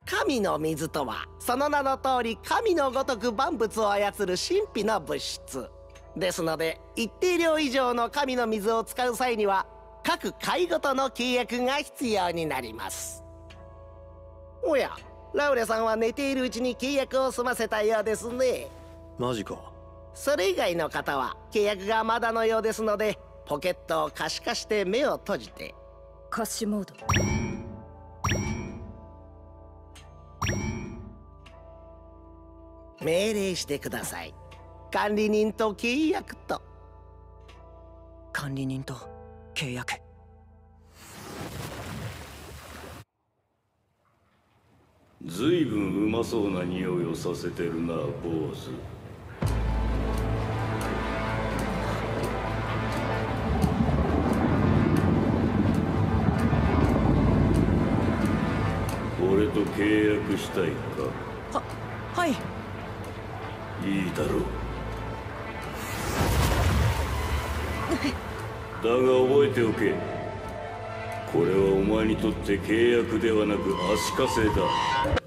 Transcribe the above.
神の水とはその名の通り神のごとく万物を操る神秘の物質ですので、一定量以上の神の水を使う際には各回ごとの契約が必要になります。おや、ラウレさんは寝ているうちに契約を済ませたようですね。 マジか。 それ以外の方は契約がまだのようですので、ポケットを可視化して目を閉じて。 可視モード。 命令してください。管理人と契約と。 管理人と契約。 ずいぶんうまそうな匂いをさせてるな、坊主。俺と契約したいか？ はい。 いいだろう。だが覚えておけ。これはお前にとって契約ではなく足かせだ。